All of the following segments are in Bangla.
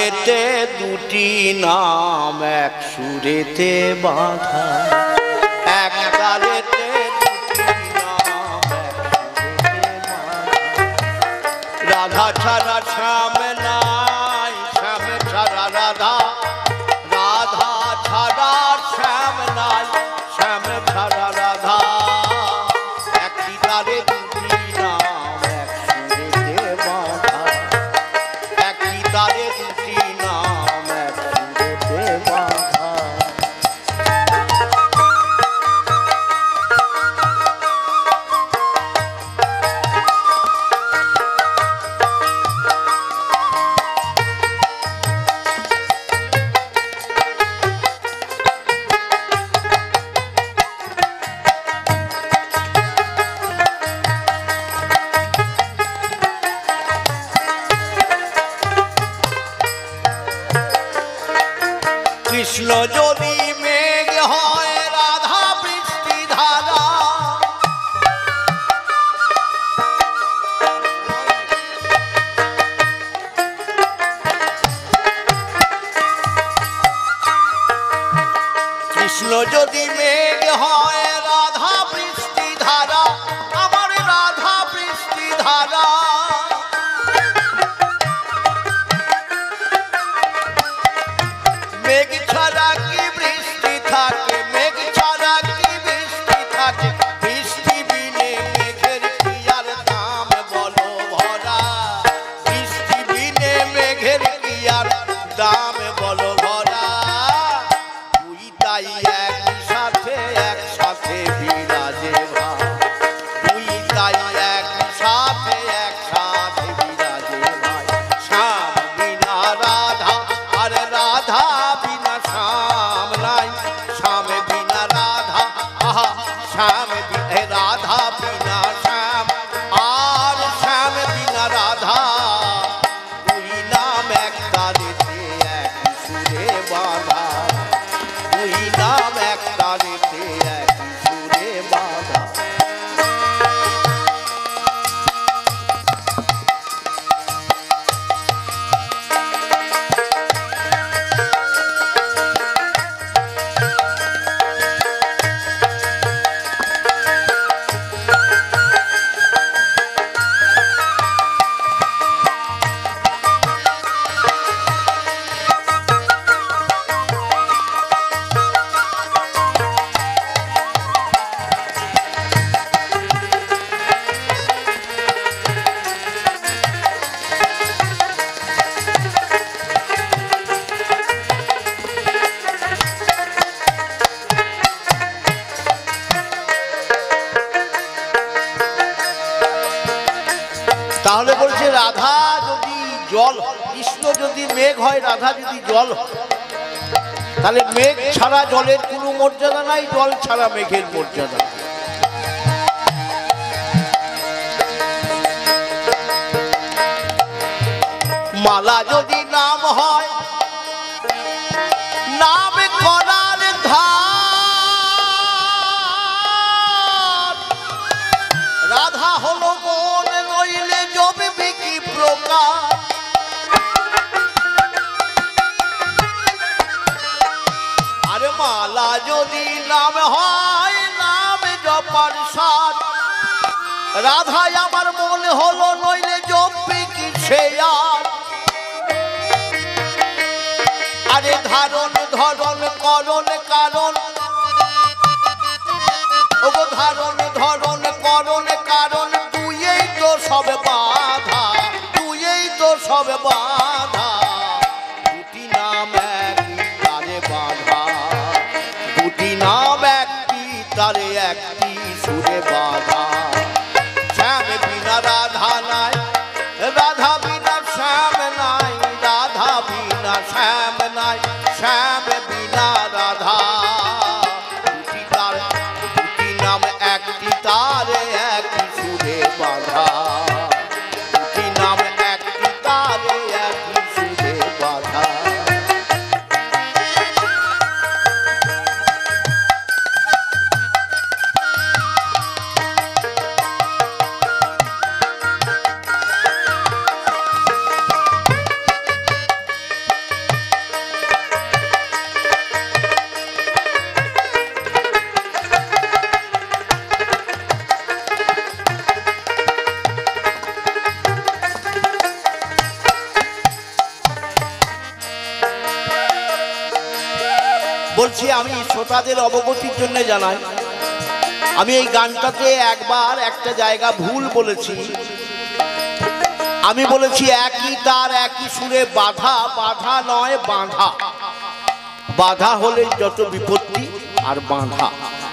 তালেতে দুটি নাম এক সুরেতে বাঁধা, এক তালেতে দুটি নাম এক সুরেতে বাঁধা। রাধা ছাড়া শ্যাম নাই, শ্যাম ছাড়া রাধা, রাধা ছাড়া শ্যাম নাই, শ্যাম ছাড়া রাধা। একটি তালে দুটি নাম এক সুরেতে বাঁধা, একটি তালে দুটি নাম এক সুরেতে বাঁধা। কৃষ্ণ যদি মেঘ হয় রাধা বৃষ্টি ধারা, কৃষ্ণ যদি মেঘ হয় রাধা বৃষ্টি ধারা, আমার রাধা বৃষ্টি ধারা। মেঘ ছাড়া কি বৃষ্টি থাকে, মেঘ ছাড়া কি বৃষ্টি থাকে, বৃষ্টি বিনে মেঘের কি আর দাম বলো ভরা, বৃষ্টি বিনে মেঘের কি আর দাম বলো ভরা। তুই তাই একসাথে একসাথে বিরাজে ভাই, তুই তাই একসাথে একসাথে বিরাজে ভাই। শ্যাম বিনা রাধা আর রাধা বিনা শ্যাম নাই, শ্যাম বিনা রাধা, আহা শ্যাম রাধা বিনা শ্যাম, আর শ্যাম বিনা রাধা। দুই নাম এক তালেতে এক সুরে বাঁধা, দুই নাম এক তালেতে এক সুরে বাঁধা। তাহলে বলছে রাধা যদি জল, কৃষ্ণ যদি মেঘ হয়, রাধা যদি জল হয়, তাহলে মেঘ ছাড়া জলের কোনো মর্যাদা নাই, জল ছাড়া মেঘের মর্যাদা। মালা যদি নাম হয়, নাম করার ধার, রাধা হলো মন নইলে জমবে কি প্রকার। আরে মালা যদি নাম হয়, নাম জপার সার, রাধাই আমার মন হলো নইলে জমবে কি সে আর। আরে ধারণ ধরণ করণ কারণ, ওগো ধারণ ধরণ করণ কারণ, তুইই তো সব বাধা, তুইই তো সব বাধা। দুটি নাম একই তারে বাঁধা, দুটি নাম একটি তারে একটি সুরে বাঁধা। শ্যাম বিনা রাধা নাই, রাধা বিনা শ্যাম নাই, রাধা বিনা শ্যাম নাই, শ্যাম বিনা রাধা। দুটি তার দুটি নাম একটি তারে একটি সুরে বাঁধা, দুটি নাম একটি তারে একটি সুরে বাঁধা। বলছি, আমি শ্রোতাদের অবগতির জন্য জানাই, আমি এই গানটাতে একবার একটা জায়গা ভুল বলেছি। আমি বলেছি একই তার একই সুরে বাধা, বাধা নয় বাঁধা। বাধা হলে যত বিপত্তি, আর বাঁধা।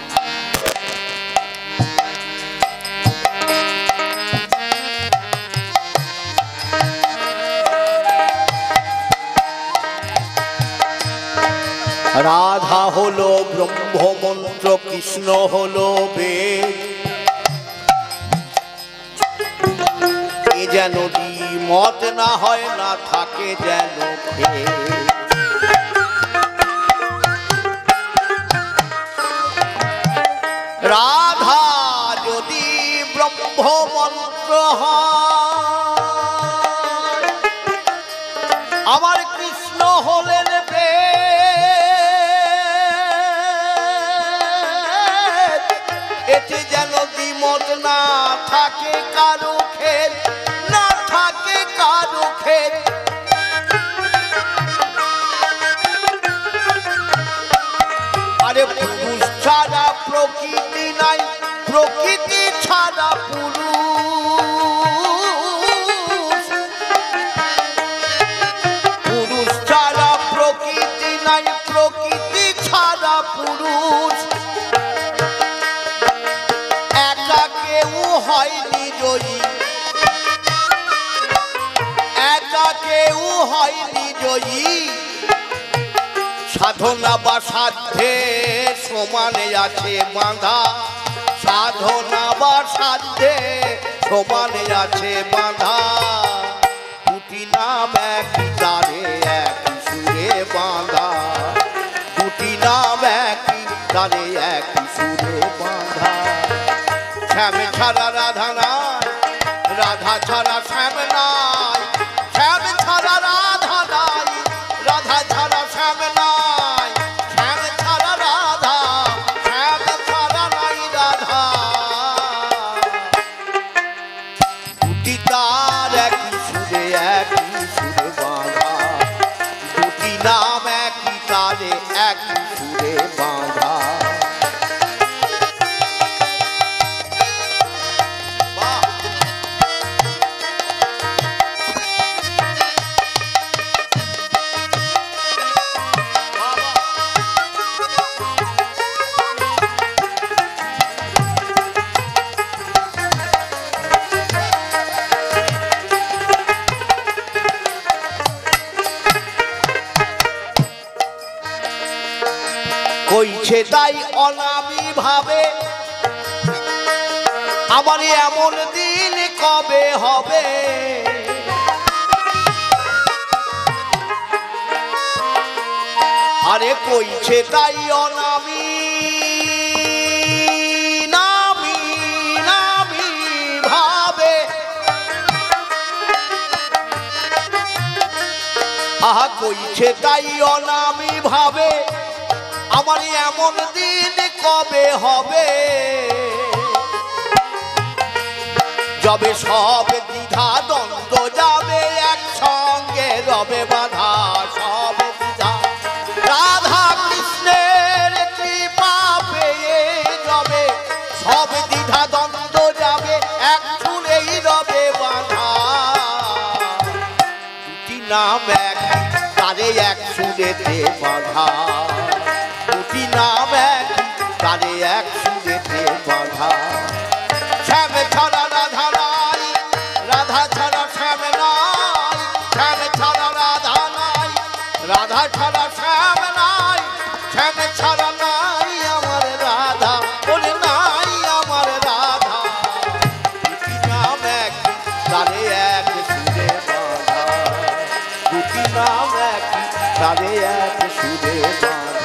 রাধা হলো ব্রহ্মমন্ত্র, কৃষ্ণ হলো বেদ। এ যেন দ্বিমত না হয়, না থাকে যেন ভেদ। রাধা যদি ব্রহ্মমন্ত্র হয়, আমার কৃষ্ণ হলেন বেদ। এতে যেন দ্বিমত না থাকে কারো খেদ, না থাকে কারো খেদ। আরে পুরুষ ছাড়া প্রকৃতি নাই, প্রকৃতি ছাড়া পুরুষ। পুরুষ ছাড়া প্রকৃতি নাই, প্রকৃতি ছাড়া পুরুষ। একা কেউ হয়নি জয়ী, একা কেউ হয়নি জয়ী। সাধনা বা সাধ্যে সমানে আছে বাঁধা, সাধনা বা সাধ্যে সমানে আছে বাঁধা। দুটি নাম একই তারে একই সুরে বাঁধা, দুটি নাম একই তারে একই সুরে বাঁধা। শ্যাম ছাড়া রাধা নাই, রাধা ছাড়া শ্যাম নাই। শ্যাম ছাড়া রাধা নাই, রাধা ছাড়া শ্যাম নাই। শ্যাম ছাড়া রাধা, শ্যাম ছাড়া নাই রাধা। দুটি তার একই সুরে একই সুরে বাঁধা, দুটি নাম একই তারে একই সুরে বাঁধা। কইছে তাই অনামি ভাবে, আমার এমন দিন কবে হবে। আরে কইছে তাই অনামি, নামি নামি ভাবে। আহা কইছে তাই অনামি ভাবে, আমার এমন দিন কবে হবে। যবে সব দ্বিধা দ্বন্দ্ব যাবে, একসঙ্গে রবে বাধা সব দ্বিধা। রাধা কৃষ্ণের কৃপা পেয়ে যাবে, সব দ্বিধা দ্বন্দ্ব যাবে, এক সুরেই রবে বাধা। দুটি নাম এক তারে এক সুরেতে বাধা, দুটি নাম এক তারে এক সুরেতে বাধা। শ্যাম ছাড়া রাধা নাই, রাধা ছাড়া শ্যাম নাই। শ্যাম ছাড়া রাধা নাই, রাধা ছাড়া শ্যাম নাই। শ্যাম ছাড়া নাই আমার রাধা, বলে নাই আমার রাধা। দুটি নাম এক তারে এক সুরে বাঁধা, দুটি নাম এক তারে এক সুরে বাঁধা।